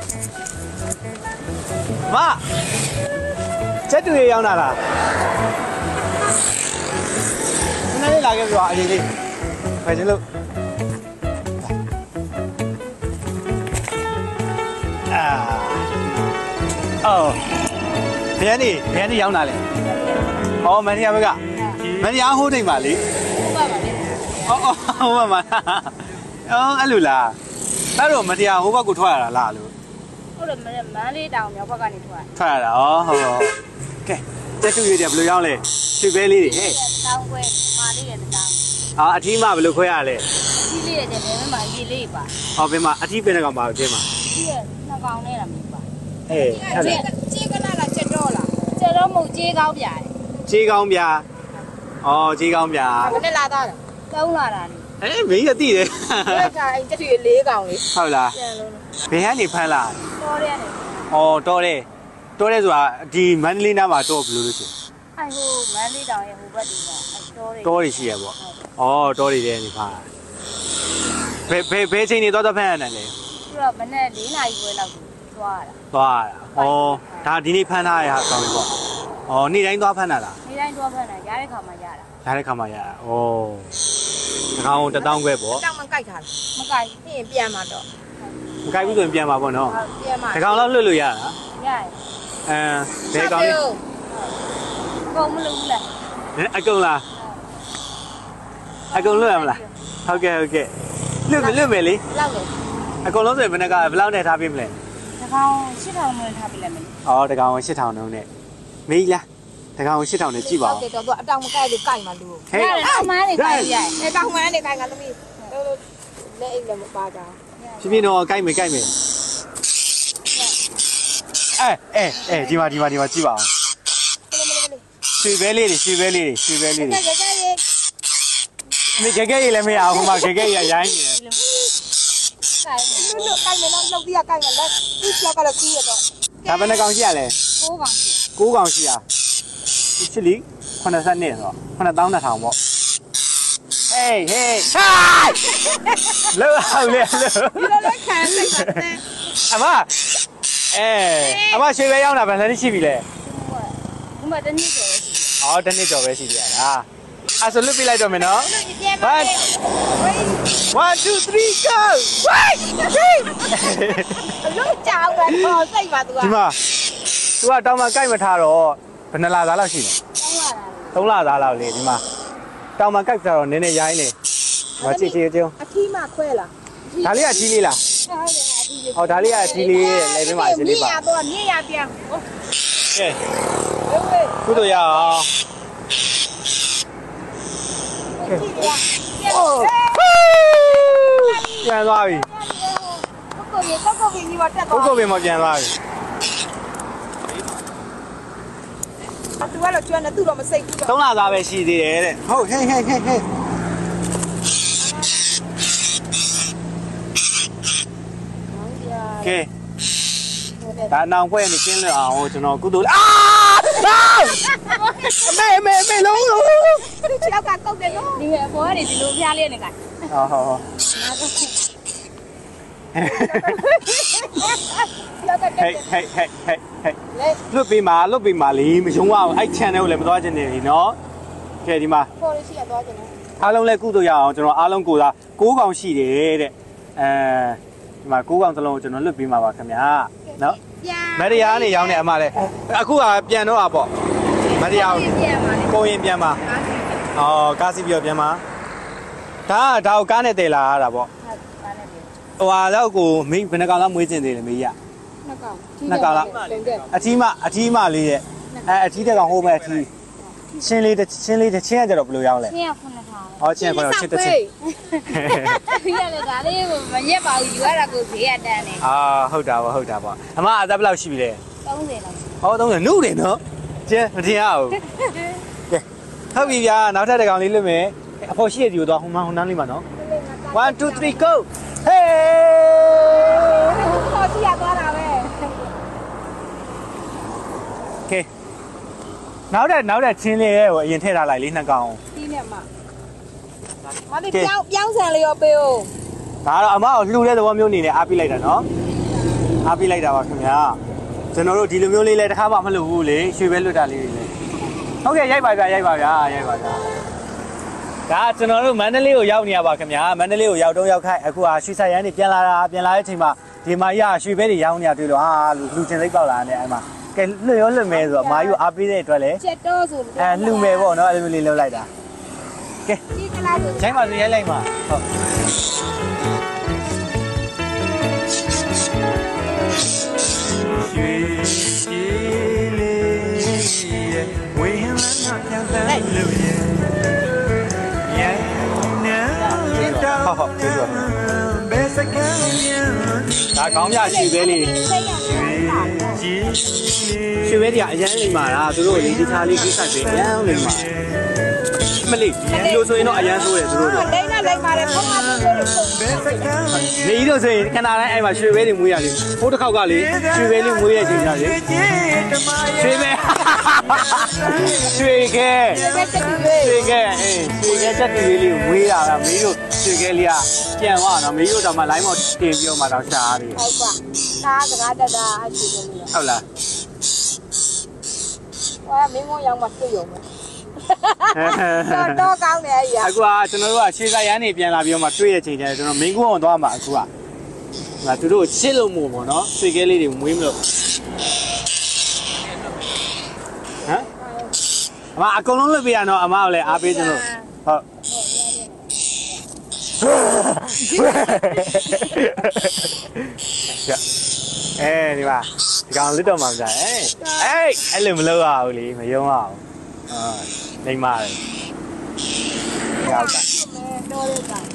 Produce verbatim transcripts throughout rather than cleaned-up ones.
Ma, chết tụi gì nào là? Nó đi lại cái gọi gì đi? Phải chứ luôn. À, ờ, bé đi, bé đi nào này? Ồ, mày đi đâu vậy? Mày đi ăn hủ tiếu mà đi? Ồ, ồ, mà mà. Ồ, anh là. Tại sao mày đi ăn hủ bát cua thoa là là luôn? Ủa là mình mình đi đâu nhau bác cái này thoa. Thoa là, ồ, hổ. Ok, chết tụi gì đẹp luôn nhau lên. Tụi bé đi đi. Tao quên, mà đi là tao. À, thì mà luôn khơi à lên. Đi đi là để mình mà đi đi ba. Ờ, bên mà, thì bên nào mà bên mà. Đi nó con này là mình ba. Ê, Chị chị cái này là chết rồi là. Chết rồi một chị cao bia. Chị cao bia. Ồ, chị cao bia. Cái này là tao. Đâu là là. Ê, mấy cái gì đấy? Cái cái cái chuyện lý cao lý. Thôi là. Bên hai này phải là. To đấy này. Ồ, to đấy. To đấy rồi à, đi Manly nào mà to blue chứ. Ai hú Manly đâu ya hú bắt đi mà. To đấy xí à bộ. Ồ, to đấy đấy phải. Bé bé bé chơi này to to phải này. Rồi mình này lý này vừa nào toa là. Toa. Ồ, đã đi này phải này à, sao vậy bộ? Ồ, đi đánh toa phải này là. Đi đánh toa phải này, giá đấy không mà giá là. Giá đấy không mà giá. Ồ. Không, đã đóng quê bộ. Đóng bằng cái thằng. Bằng cái, thì biển mà đó. Cái cuối cùng biển mà bộ nó. Biển mà. Cái con nó lười lười à? Dạ. À, cái con đi. Không lười là. Ai con là? Ai con lười làm là? Ok ok. Lười mày lười mày đi. Lâu rồi. Ai con nói rồi bên này cái bao nhiêu tháp im lên? Cái con ship thằng mình tháp lên mình. Ờ, cái con ship thằng nó này. Mấy là? Cái con ship thằng này chỉ bảo. Cái đó tôi trong một cái thì cày mà đủ. Hey. Cái má này cày vậy. Cái trong má này cày ngắn lắm đi. Đây là một ba cháu. Chỉ biết nó cày mấy cày mấy. Ê ê ê, đi mà đi mà đi mà chỉ bảo. Suy bé đi, suy bé đi, suy bé đi. Mày cái cái gì là mày ảo không mà cái cái gì vậy? Cày nó cày nó lâu đi cày ngắn đấy. Đi cho cái là kia đó. Thằng bên này con gì à lẽ? Cố gắng. Cố gắng gì à? Chỉ lý, con nó san nè rồi, con nó đóng nó thằng bộ. Hey hey, hi! Lỡ hao liền lỡ. Đi đâu đấy khán đấy cả. À mà, ê, à mà chơi với nhau nào bạn thấy chi bị lẽ? Nhưng mà đến như thế. Ờ, đến như thế gì vậy à? À, số lúc bị lại rồi mình nó. One, one, two, three, go! Wait, three. Lúc chào bạn thò xây mà tụi. Chị mà, tụi à tao mà cái mà thà rồi, bên này là giá nào xí? Đúng là giá nào liền chị mà. Tao mà cái giờ này này giá này. Mà chị chị chứ? À thi mà khoe là. Thà lý à chi lý là? Ờ, thà lý à chi lý lấy bên ngoài chi lý Nhẹ bà. tôi nhẹ ya tiền. Ok. Cú tôi à. Oh.ပြန်သွားပြီကိုကိုပင်မပြန်သွားပြီသူကတော့ကျွမ်းတယ်သူ့တော့မစိတ်ဘူးတော့သုံးလသားပဲရှိသေးတယ်တဲ့ဟုတ်ဟဲ့ဟဲ့ဟဲ့ဟဲ့ကဲဒါနောင်ပွဲနေကျင်းလွတ်အောင်ကျွန်တော်ကုသိုလ်အာအမေအမေအမေလုံးလုံးသူချောက်ကကုတ်တယ်နော်ဒီအပေါ်ကနေဒီလိုပြားလေးနေကဟောဟောဟောဟဲ့ဟဲ့ဟဲ့ဟဲ့ဟဲ့လွတ်ပြီးမှာလွတ်ပြီးမှာလीမယုံအောင်အဲ့ channel ကိုလည်းမသွားချင်နေပြီเนาะကဲဒီမှာပေါ်လို့ရှိရသွားချင်တယ်အားလုံးလည်းကုသိုလ်ရအောင်ကျွန်တော်အားလုံးကိုသာ၉កောင်ရှိတယ်တဲ့အဲဒီမှာ၉កောင်သလုံးကိုကျွန်တော်လွတ်ပြီးမှာပါခင်ဗျာเนาะမရယာကနေရောင်းနေအမလည်းအခုကပြန်တော့อ่ะပေါ့မရယာကိုရင်ပြန်ပါအော်ကားစီပြောပြန်ပါဒါကဒါကိုကားနဲ့တည်လာရတာပေါ့ဟိုဟာတော့ကိုမိဘယ်နှကောင်လောက်မွေးကျင်သေးလဲမေးရနှစ်ကောင်နှစ်ကောင်လောက်အထီးမအထီးမလေးရဲ့အဲအထီးတဲ့ကောင်ဟိုးမဲ့အထီးရှင်းလေးရှင်းလေးတစ်ချင်းကကြတော့ဘယ်လိုရောင်းလဲရှင်းရခုနှစ်ထောင်ဟောချင်းကတော့ချစ်တစ်ချင်းပြရတယ်ဒါလေးကိုမရက်ပါဘူးယူရတာကိုဈေးရတန်းနေအာဟုတ်တာပေါ့ဟုတ်တာပေါ့အမအသက်ဘယ်လောက်ရှိပြီလဲသုံးဆယ်လောက်ဟောသုံးဆယ်နုတယ်နော်ကျင်းမတင်ရဘူးကဲဟုတ်ပြီဗျာနောက်ထပ်တစ်ကောင်လေးလွတ်မယ်အဖို့ရှိရဒီကိုတော့ဟိုမှဟိုနန်းလေးမှာနော်one two three go hey ဟောရှိရသွားတာပဲကဲနောက်တဲ့နောက်တဲ့ချင်းလေးရဲ့ကိုအရင်ထည့်ထားလိုက်လေးနှစ်ကောင်ဒီနဲ့မှမလေးပြောင်းပြောင်းဆန်လေးရောပေးဦးဒါတော့အမကိုလှူတဲ့သဘောမျိုးအနေနဲ့အားပေးလိုက်တာနော်အားပေးလိုက်တာပါခင်ဗျာကျွန်တော်တို့ဒီလိုမျိုးလေးလည်းတစ်ခါမှမလုပ်ဘူးလေရွှေပဲလွတ်တာလေးတွေလေဟုတ်ကဲ့ရိုက်ပါဗျာရိုက်ပါဗျာရိုက်ပါဗျာဒါကျွန်တော်တို့မန္တလေးကိုရောက်နေရပါခင်ဗျာမန္တလေးကိုရောက်တော့ရောက်ခိုက်အခုဟာရွှေဆိုင်ရန်နေပြန်လာတာပြန်လာတဲ့အချိန်မှာဒီမှာရရွှေပဲတွေရောင်းနေရတွေ့လို့ဟာလူချင်းစိတ်ပေါက်လာတယ်အဲ့မှာကဲလွတ်ရောလွတ်မယ်ဆိုတော့အမားကြီးကိုအားပေးတဲ့အတွက်လေချက်တော့ဆိုအဲလှူမယ်ပေါ့နော်အဲ့လိုလေးလုပ်လိုက်တာကဲဒီကလာဆိုချိန်ပါဆိုရိုက်လိုက်ပါဟုတ်ရွှေကြီးလေးရဲ့ဝေဟင်လမ်းကပြန်ပြန်လို့ရဲ့ရဲ့နော်ဟုတ်ဟုတ်ကျေးဇူးပါဘယ်စကမ်းဒါကောင်းပြရွှေပဲလေးရွှေပဲတွေကအရန်လိမ့်မာတာသူတို့လေးတခြားလေးကိစ္စတွေအရန်လိမ့်မာမလေးဒီလိုဆိုရင်တော့အရန်ဆိုးတယ်သူတို့တော့ဒိန်းနဲ့လိုက်ပါတယ်ခေါင်းအားလို့လို့နေကြီးတို့ဆိုရင်ခဏတိုင်းအဲ့မှာရွှေပဲတွေမွေးရလေဟိုတစ်ခေါက်ကလေရွှေပဲလေးမွေးရချိန်ကြလေရွှေပဲရွှေခဲရွှေခဲအေးရွှေခဲချက်တီလေးလေးမွေးတာကမီးတို့ရွှေခဲလေးကပြန်သွားတော့မီးတို့တော့မှလိုင်းမော်တင်ပြီးတော့မှတော့ရှားတယ်ဟုတ်ပါသားစကားတတာအရှိတယ်လို့ဟုတ်လားဟောမင်းမရောင်မတွေ့ရုံပဲတော့တော့ကောင်းတယ်အရာအခုကကျွန်တော်တို့ကရှေးဆိုင်ရန်နေပြန်လာပြီးတော့မှတွေ့ရချိန်ကျရင်ကျွန်တော်မင်းကုန်းအောင်သွားမှာအခုကငါသူတို့ရှစ်လို့မို့ပေါ့နော်ဆွေခဲလေးတွေမွေးမလို့ဟမ်အမအကုန်လုံးလွတ်ပြရတော့အမကိုလည်းအားပေးကျွန်တော်ဟုတ်အဲဒီမှာဒီကောင်လစ်တော့မှမကြအေးအေးအဲ့လိုမလုပ်ရဘူးလေမယုံရအောင်အာနေမှာလေရောက်တာတော်ရတာ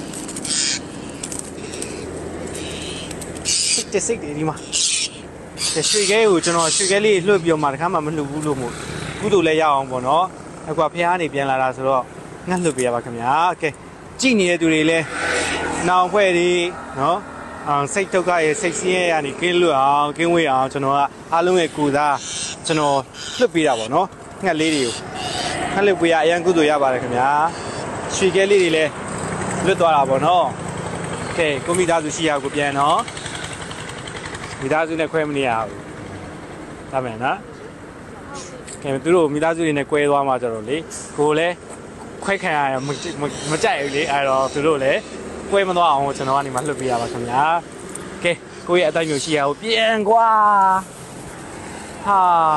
စစ်တစစ်ဒီမှာရွှေခဲကိုကျွန်တော်ရွှေခဲလေးလွှတ်ပြီးတော့မှတခါမှမလှုပ်ဘူးလို့မို့ကုသိုလ်လည်းရအောင်ပေါ့နော်အခုကဖះကနေပြန်လာတာဆိုတော့ငှက်လွှတ်ပေးရပါခင်ဗျာကဲကြည့်နေတဲ့သူတွေလည်းနောင်ဖွဲ့တွေနော်အောင်စိတ်ဒုက္ခရဲ့စိတ်ဆင်းရဲရနေကင်းလွတ်အောင်ကင်းဝေးအောင်ကျွန်တော်ကအားလုံးရဲ့ကိုယ်သားကျွန်တော်လွှတ်ပေးတာပေါ့နော်ငှက်လေးတွေကိုငှက်လွှတ်ပေးရအရန်ကုသိုလ်ရပါတယ်ခင်ဗျာရွှေခဲလေးတွေလည်းလွတ်သွားတာပေါ့နော်ကဲကိုမိသားစုရှိရကိုပြန်နော်မိသားစုနဲ့ခွဲမနေရဘူးဒါမယ်နော်ကဲသူတို့မိသားစုတွေနဲ့꿰သွားမှာကြတော့လေကိုလည်းခွဲခံရမမကြိုက်ဘူးလေအဲ့တော့သူတို့လည်း꿰မသွားအောင်ကျွန်တော်ကနေမှလှုပ်ပေးရပါခင်ဗျာကဲကိုရဲ့အတိုင်းမျိုးရှိရအောင်ပြန်ကွာဟာ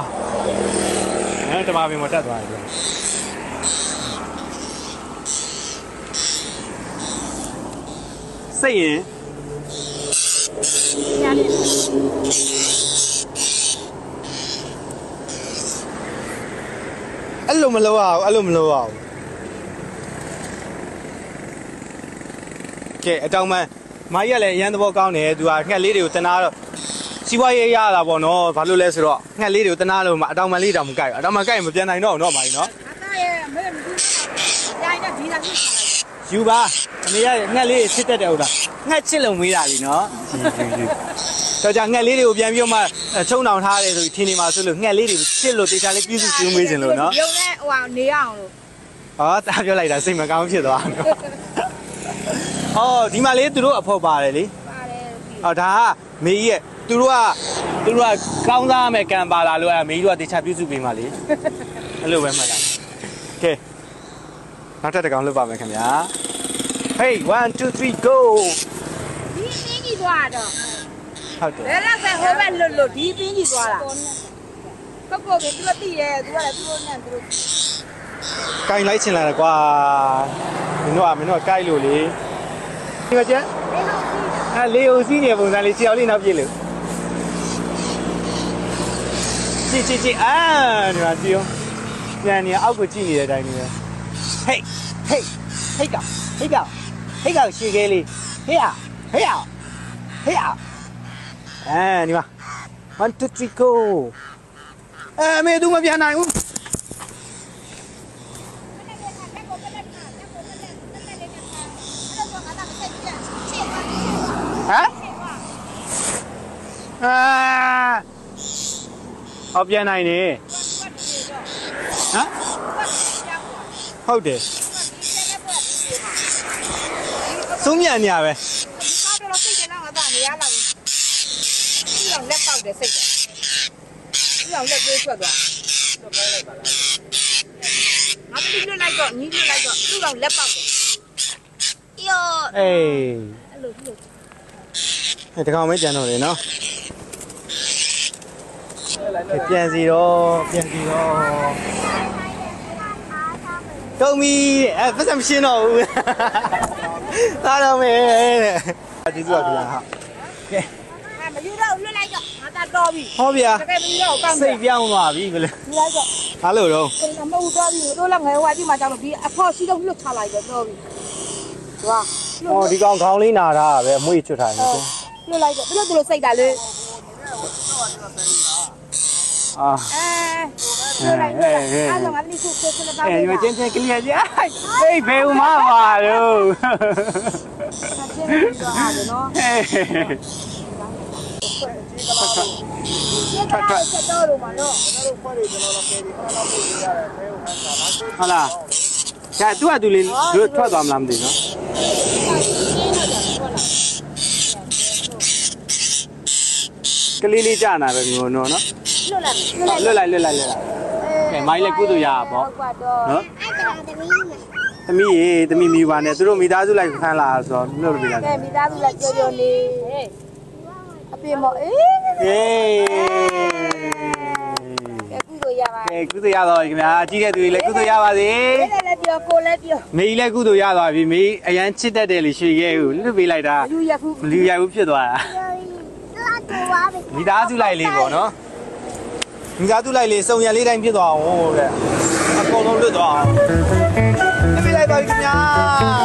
အဲ့တမပင်မတက်သွားပြီစိတ်ရင်ရတယ်အဲ့လိုမလုပ်အောင်အဲ့လိုမလုပ်အောင်ကဲအတောင်မှမာကြီးကလည်းအရန်သဘောကောင်းတယ်သူကငှက်လေးတွေကိုတနာတော့စီးပွားရေးရတာပေါ့နော်ဘာလို့လဲဆိုတော့ငှက်လေးတွေကိုတနာလို့အတောင်မှလေးတောင်မကိုက်ဘူးအတောင်မှကိုက်ရင်မပြန်နိုင်တော့ဘူးနော်မာကြီးနော်အသားရဲ့မဲမကြည့်တိုင်းနဲ့ဒီလာကြည့်ပါလိုက်ယူပါအမေကငှက်လေးချစ်တတ်တယ်ဟုတ်လားငှက်ချစ်လို့မေးတာလीနော်တော့ကြငှက်လေးတွေကိုပြန်ပြီးတော့မှချုံတောင်ထားတယ်ဆိုပြီးထင်းနေမှာဆိုလို့ငှက်လေးတွေချစ်လို့တေချာလေးပြုစုကျွေးမွေးခြင်းလို့နော်ရုံနဲ့ဟိုအောင်နေအောင်လို့ဟောတာပြောလိုက်တာစိတ်မကောင်းဖြစ်သွားနော်ဟောဒီမှာလေးသူတို့အဖို့ပါတယ်လေပါတယ်ဟောဒါကမေကြီးရဲ့သူတို့ကသူတို့ကကောင်းစားမဲ့ကံပါလာလို့အဲမေကြီးတို့ကတေချာပြုစုပေးမှလေအဲ့လိုပဲမှတ်တာကဲနောက်ထပ်တစ်ကောင်လုပ်ပါမယ်ခင်ဗျာ Hey one two three go ဒီပင်းကြီးသွားတော့ဟုတ်တယ်ဘယ်တော့ပဲဟိုဘက်လွတ်လွတ်ဒီပင်းကြီးသွားတာကိုကိုကသူကတိရဲသူကလည်းသူတို့နဲ့သူတို့ကင်လိုက်ချင်လာတယ်ကွာမင်းတို့ကမင်းတို့ကကိုက်လို့လေဒီမှာကျန်အဲလေအိုစီးနေပုံစံလေးခြေအောင်လေးနောက်ပြေးလို့ကြည့်ကြည့်ကြည့်အာဒီမှာကြည့်အောင်ပြန်နေအောက်ကိုကြည့်နေတဲ့အတိုင်းမျိုးဟေးဟေးဟေးကောင်ဟေးကောင်ဟေးကောင်ရှေ့ခဲလေးဟေးအောင်ဟေးအောင်ဟေးအောင်အဲဒီမှာone two three go အဲမေသူမပြန်နိုင်ဘူးဟမ်အာဟောပြန်နိုင်နေဟမ်ဟုတ်တယ်သုံးမြန်နေရပဲဒီကတော့စိတ်ထဲတော့ငါသားနေရလာပြီအောင်လက်ပေါက်တယ်စိတ်တယ်သူ့အောင်လက်သေးထွက်သွားငါတိလွတ်လိုက်တော့ညီးလွတ်လိုက်တော့သူ့အောင်လက်ပေါက်တယ်ယောအေးအဲ့လိုလို့အဲတကောင်မဲကြံတော့လေနော်ပြန်စီတော့ပြန်စီတော့တုံးမီအဲပတ်စံမရှင်းတော့ဘူးသားတော့မဲတဲ့ကျေးဇူးပါဗျာဟာကဲမယူတော့လွတ်လိုက်တော့ငါသားတော်ပြီဟောဗျာတကယ်မယူတော့ကောင်းစိတ်ပြောင်းသွားပြီဘယ်လိုယူလိုက်တော့ဟာလို့တော့ကျွန်တော်မဟုတ်တော့ပြီတို့လည်းငယ်ဟိုအကြည့်မှကြောက်လို့ဒီအဖေါ်ရှိတော့လွတ်ချလိုက်တော့တော်ပြီဟွာဟောဒီကောင်ခေါင်းလေးနာတာပဲအမွေးချွတ်ထားတယ်လွတ်လိုက်တော့သူတို့သူတို့စိတ်တာလေအာအဲလွတ်လိုက်လွတ်လိုက်အားလုံးငါတိခုကိုစတဲ့အဲဒီချင်းချင်းကလေးကြီးဟေးဘယ်ဦးမပါတော့ချင်းချင်းတော့အားနော်ထပ်ထပ်ဆက်တော့လို့မနော်ဟုတ်လားကျသူကသူလေးထွက်သွားမလားမသိနော်ကလေးလေးကြာနာပဲမျိုးနော်နော်လွတ်လိုက်လွတ်လိုက်လွတ်လိုက်လွတ်လိုက်ကဲမိုင်းလည်းကုသိုလ်ရပါပေါ့နော်သမီးရေသမီးမိပါနဲ့သူတို့မိသားစုလိုက်ခန်းလာဆိုတော့လွတ်လို့ပြလာကဲမိသားစုလိုက်ကြော်ကြော်နေအပြင်မော်အေးဟေးကုသိုလ်ရပါကဲကုသိုလ်ရသွားပြီခင်ဗျာကြီးတဲ့သူတွေလည်းကုသိုလ်ရပါစေလေးလည်းပြောကိုလည်းပြောမေကြီးလည်းကုသိုလ်ရသွားပြီမေအရန်ချစ်တတ်တယ်လေရွှေရဲကိုလွတ်ပေးလိုက်တာလူရခုလူရခုဖြစ်သွားတာမိသားစုလိုက်လေးပေါ့နော်မိသားစုလိုက်လေးစုံရလေးတိုင်းဖြစ်သွားအောင်တဲ့အကုန်လုံးလွတ်သွားအောင်လွတ်ပေးလိုက်ပါပြီခင်ဗျာ